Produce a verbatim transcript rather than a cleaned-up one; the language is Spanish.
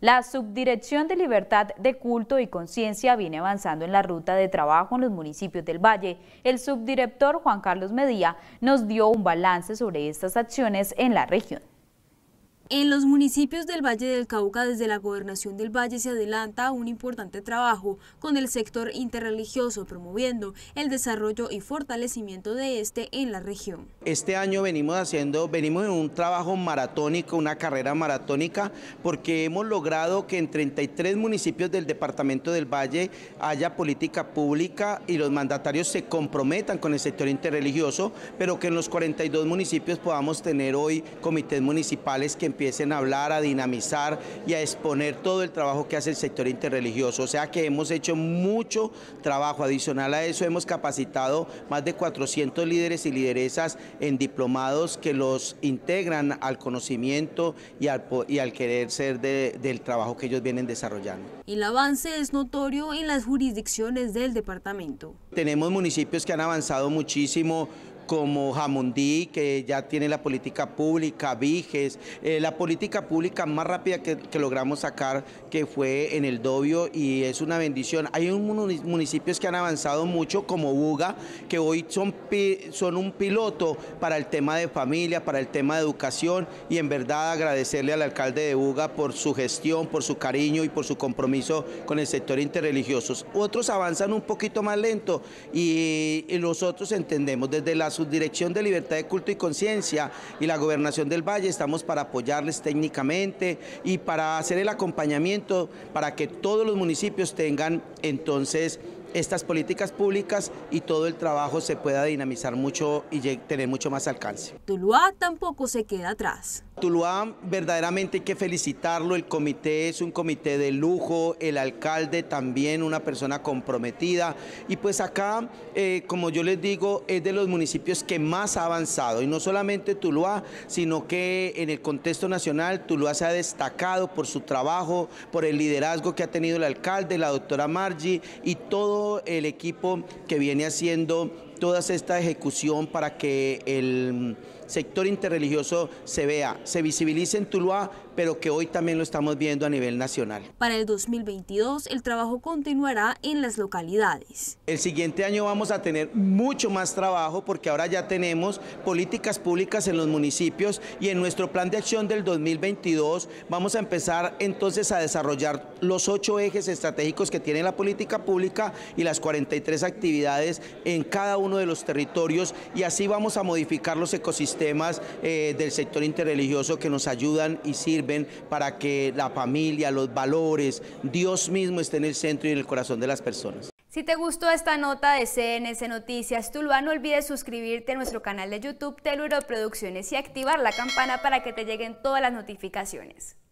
La Subdirección de Libertad de Culto y Conciencia viene avanzando en la ruta de trabajo en los municipios del Valle. El subdirector Juan Carlos Medía nos dio un balance sobre estas acciones en la región. En los municipios del Valle del Cauca, desde la Gobernación del Valle se adelanta un importante trabajo con el sector interreligioso, promoviendo el desarrollo y fortalecimiento de este en la región. Este año venimos haciendo, venimos en un trabajo maratónico, una carrera maratónica, porque hemos logrado que en treinta y tres municipios del departamento del Valle haya política pública y los mandatarios se comprometan con el sector interreligioso, pero que en los cuarenta y dos municipios podamos tener hoy comités municipales que empiecen a hablar, a dinamizar y a exponer todo el trabajo que hace el sector interreligioso. O sea que hemos hecho mucho trabajo. Adicional a eso, hemos capacitado más de cuatrocientos líderes y lideresas en diplomados que los integran al conocimiento y al, y al querer ser de, del trabajo que ellos vienen desarrollando. El avance es notorio en las jurisdicciones del departamento. Tenemos municipios que han avanzado muchísimo, como Jamundí, que ya tiene la política pública, Viges, eh, la política pública más rápida que, que logramos sacar, que fue en el Dobio, y es una bendición. Hay unos municipios que han avanzado mucho, como Buga, que hoy son, son un piloto para el tema de familia, para el tema de educación, y en verdad agradecerle al alcalde de Buga por su gestión, por su cariño y por su compromiso con el sector interreligioso. Otros avanzan un poquito más lento, y, y nosotros entendemos desde la Subdirección de Libertad de Culto y Conciencia y la Gobernación del Valle estamos para apoyarles técnicamente y para hacer el acompañamiento para que todos los municipios tengan entonces estas políticas públicas y todo el trabajo se pueda dinamizar mucho y tener mucho más alcance. Tuluá tampoco se queda atrás. Tuluá verdaderamente hay que felicitarlo, el comité es un comité de lujo, el alcalde también una persona comprometida, y pues acá, eh, como yo les digo, es de los municipios que más ha avanzado, y no solamente Tuluá, sino que en el contexto nacional Tuluá se ha destacado por su trabajo, por el liderazgo que ha tenido el alcalde, la doctora Margie y todo el equipo que viene haciendo toda esta ejecución para que el sector interreligioso se vea, se visibilice en Tuluá, pero que hoy también lo estamos viendo a nivel nacional. Para el dos mil veintidós el trabajo continuará en las localidades. El siguiente año vamos a tener mucho más trabajo porque ahora ya tenemos políticas públicas en los municipios y en nuestro plan de acción del dos mil veintidós vamos a empezar entonces a desarrollar los ocho ejes estratégicos que tiene la política pública y las cuarenta y tres actividades en cada uno de los territorios, y así vamos a modificar los ecosistemas eh, del sector interreligioso que nos ayudan y sirven para que la familia, los valores, Dios mismo esté en el centro y en el corazón de las personas. Si te gustó esta nota de C N S Noticias Tuluá, no olvides suscribirte a nuestro canal de YouTube Teluro Producciones y activar la campana para que te lleguen todas las notificaciones.